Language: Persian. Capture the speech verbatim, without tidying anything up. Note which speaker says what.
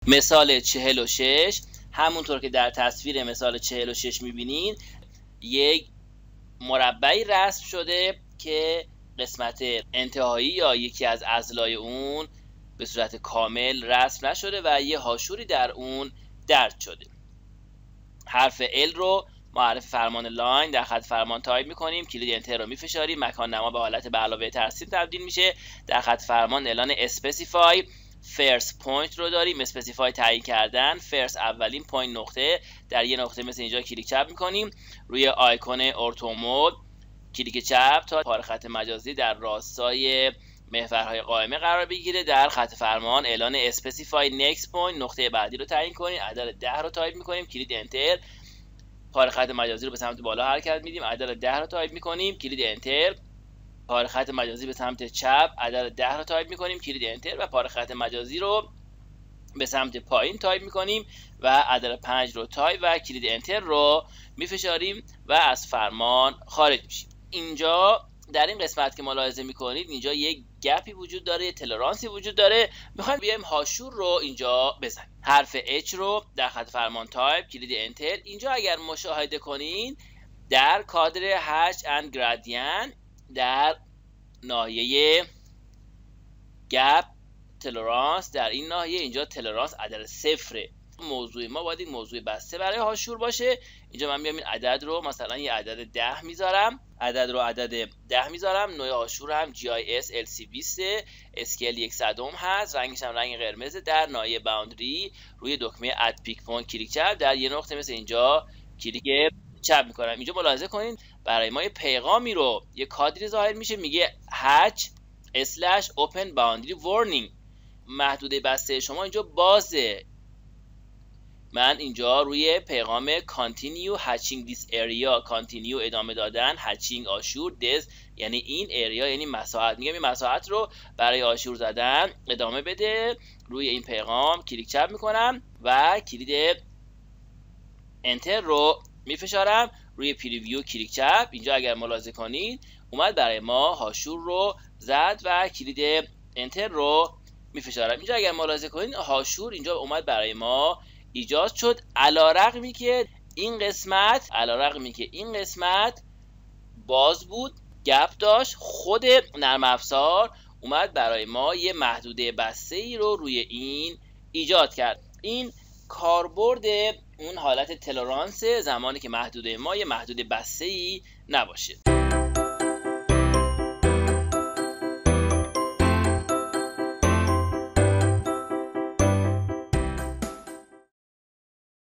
Speaker 1: مثال چهل و شش همونطور که در تصویر مثال چهل و شش میبینین یک مربعی رسم شده که قسمت انتهایی یا یکی از اضلاع اون به صورت کامل رسم نشده و یه هاشوری در اون درج شده. حرف L رو ما حرف فرمان لاین در خط فرمان تایپ میکنیم، کلید انتر رو میفشاریم، مکان نما به حالت به علاوه ترسیم تبدیل میشه. در خط فرمان اعلان اسپسیفای فرست پوینت رو داریم، اسپسیفای تعیین کردن، فرست اولین پوینت نقطه، در یه نقطه مثل اینجا کلیک چپ میکنیم، روی آیکون ارتو مود کلیک چپ تا پاره خط مجازی در راستای محورهای قائمه قرار بگیره. در خط فرمان اعلان اسپسیفای نکست پوینت نقطه بعدی رو تعیین کنیم، عدد ده رو تایپ میکنیم، کلید انتر، پاره خط مجازی رو به سمت بالا حرکت میدیم، عدد ده رو تایپ میکنیم، کلید انتر، پاره خط مجازی به سمت چپ، عدد ده رو تایپ میکنیم، کلید انتر و پاره خط مجازی رو به سمت پایین تایپ میکنیم و عدد پنج رو تایپ و کلید انتر رو میفشاریم و از فرمان خارج میشیم. اینجا در این قسمت که ملاحظه میکنید اینجا یک گپی وجود داره، تلرانسی وجود داره. میخوایم بیایم هاشور رو اینجا بزنیم. حرف H رو در خط فرمان تایپ، کلید انتر. اینجا اگر مشاهده کنین در کادر هچ اند گرادین در ناحیه گپ تلرانس، در این ناحیه اینجا تلرانس عدد صفره. موضوع ما باید این موضوع بسته برای هاشور باشه. اینجا من میام این عدد رو مثلا یه عدد ده میذارم، عدد رو عدد ده میذارم. نوع هاشور هم جی آی اس ال سی بیست، اسکیل یک صدم هست، رنگش هم رنگ قرمز. در ناحیه باوندری روی دکمه اد پیک پوینت کلیک چپ، در یه نقطه مثل اینجا کلیک چپ میکنم. اینجا ملاحظه کنین برای ما یه پیغامی رو یه کادری ظاهر میشه، میگه هچ اسلش اوپن باوندری وارنینگ، محدوده بسته شما اینجا بازه. من اینجا روی پیغام continue hatching this area، continue ادامه دادن، hatching آشور، this یعنی این اریا یعنی مساحت، میگم این مساحت رو برای آشور زدن ادامه بده. روی این پیغام کلیک چپ میکنم و کلید انتر رو میفشارم، روی پریویو کلیک چپ. اینجا اگر ملاحظه کنید اومد برای ما هاشور رو زد و کلید انتر رو میفشارم. اینجا اگر ملاحظه کنید هاشور اینجا اومد برای ما ایجاد شد، علی‌رغمی که این قسمت علی‌رغمی که این قسمت باز بود، گپ داشت. خود نرم افزار اومد برای ما یه محدوده بسته ای رو روی این ایجاد کرد. این کاربرد اون حالت تلرانس زمانی که محدوده ما یه محدوده بسته ای نباشه.